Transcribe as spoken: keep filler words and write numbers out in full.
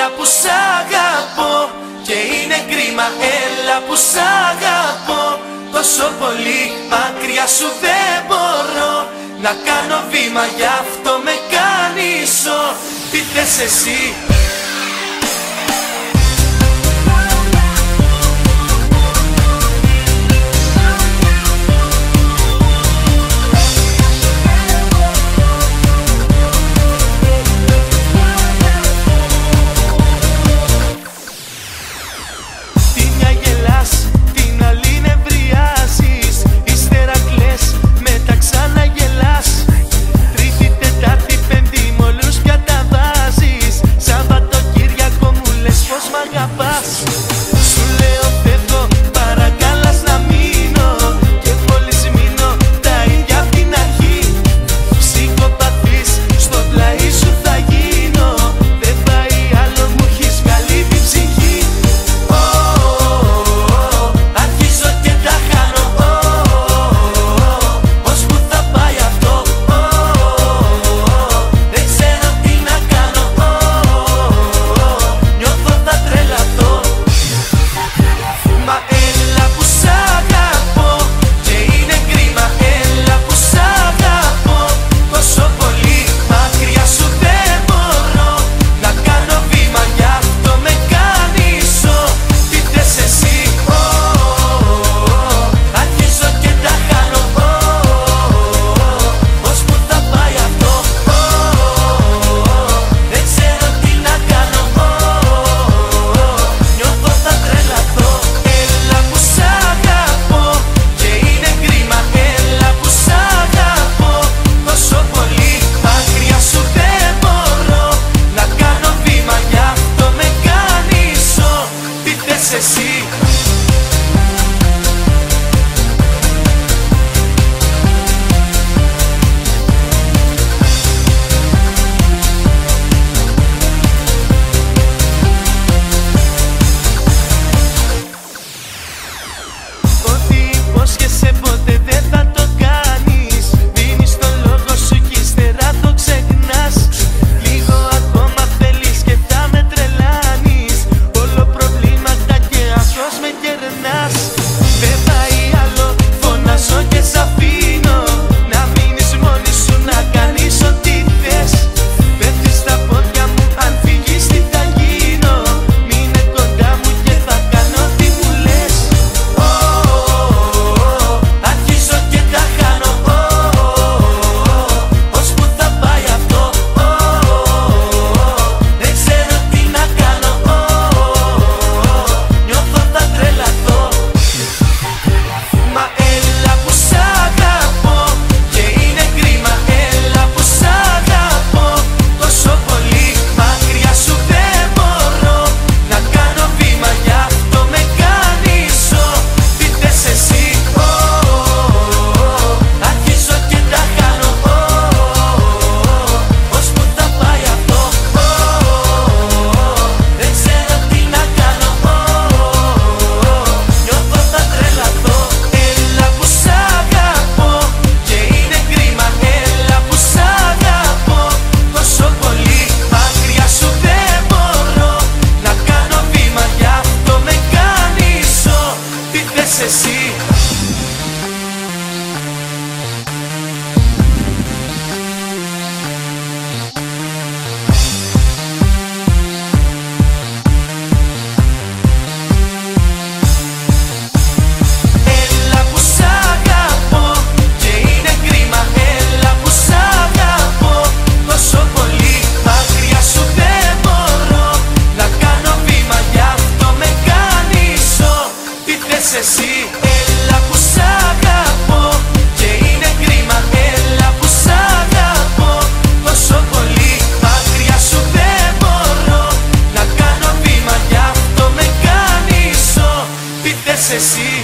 έλα που σ' αγαπώ. Και είναι κρίμα, έλα που σ' αγαπώ τόσο πολύ. Μακριά σου δεν μπορώ να κάνω βήμα, γι' αυτό με κάνεις ζω. Τι θες εσύ? Εσύ. Ό,τι υπόσχεσαι ποτέ δεν θα το κάνεις. Δίνεις το λόγο σου κι ύστερα το ξεχνάς. Λίγο ακόμα θέλεις και θα με τρελάνεις. Όλο προβλήματα και αυτός με κερνάς. Δεν πάει άλλο, φωνάζω και σ' αφήνω. Να μείνεις μόνη σου, να κάνεις ό,τι θες. Πέφτεις στα πόδια μου, αν φύγεις τι θα γίνω. Μείνε κοντά μου και θα κάνω τι μου λες. Oh, oh, oh, αρχίζω και τα χάνω. Oh, oh, oh, ως που θα πάει αυτό. Oh, oh, oh, δεν ξέρω τι να κάνω. Oh, oh, oh, νιώθω θα τρελαθώ. Μα έλα που σ' αγαπώ και είναι κρίμα, έλα που σ' αγαπώ τόσο πολύ. Μακριά σου δεν μπορώ να κάνω βήμα, γι' αυτό με κάνεις ζω. Τι θες εσύ? Oh, oh, oh, αρχίζω και τα χάνω. Oh, oh, oh, ως που θα πάει αυτό. Oh, oh, oh, δεν ξέρω τι να κάνω. Oh, oh, oh, νιώθω θα τρελαθώ. Έλα που σ' αγαπώ και είναι κρίμα, έλα που σ' αγαπώ τόσο πολύ. Μακριά σου δεν μπορώ να κάνω βήμα, γι' αυτό με κάνεις ζω. Τι θες εσύ? Έλα που σ' αγαπώ και είναι κρίμα, έλα που σ' αγαπώ τόσο πολύ. Μακριά σου δεν μπορώ να κάνω βήμα, γι' αυτό με κάνεις ζω. Τι θες εσύ? Έλα που σ' αγαπώ και είναι κρίμα, έλα που σ' αγαπώ τόσο πολύ. Μακριά σου δεν μπορώ να κάνω βήμα, γι' αυτό με κάνεις ζω. Τι θες εσύ?